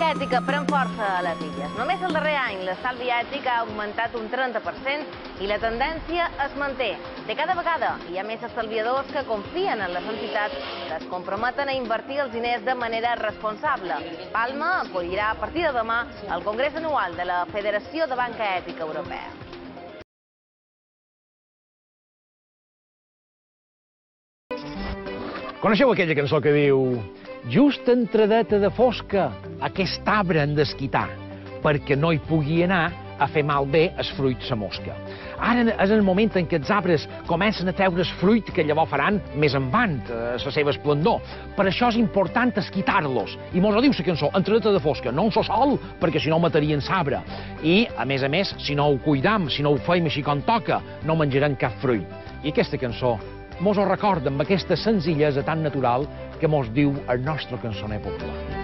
ètica pren força a les illes. Només el darrer any l'estalvi ètic ha augmentat un 30% i la tendència es manté. De cada vegada hi ha més estalviadors que confien en les entitats que es comprometen a invertir els diners de manera responsable. Palma acollirà a partir de demà el Congrés Anual de la Federació de Banca Ètica Europea. Coneixeu aquella cançó que diu «Just entradeta de fosca, aquest arbre han d'esquitar, perquè no hi pugui anar a fer malbé el fruit sa mosca». Ara és el moment en què els arbres comencen a treure el fruit que llavors faran més endavant, la seva esplendor. Per això és important esquitar-los. I mos ho diu la cançó, entradeta de fosca, no un sol, perquè si no matarien l'arbre. I, a més, si no ho cuidam, si no ho feim així com toca, no menjarem cap fruit. I aquesta cançó mos ho recorda amb aquesta senzillesa tan natural que mos diu el nostre cançoner popular.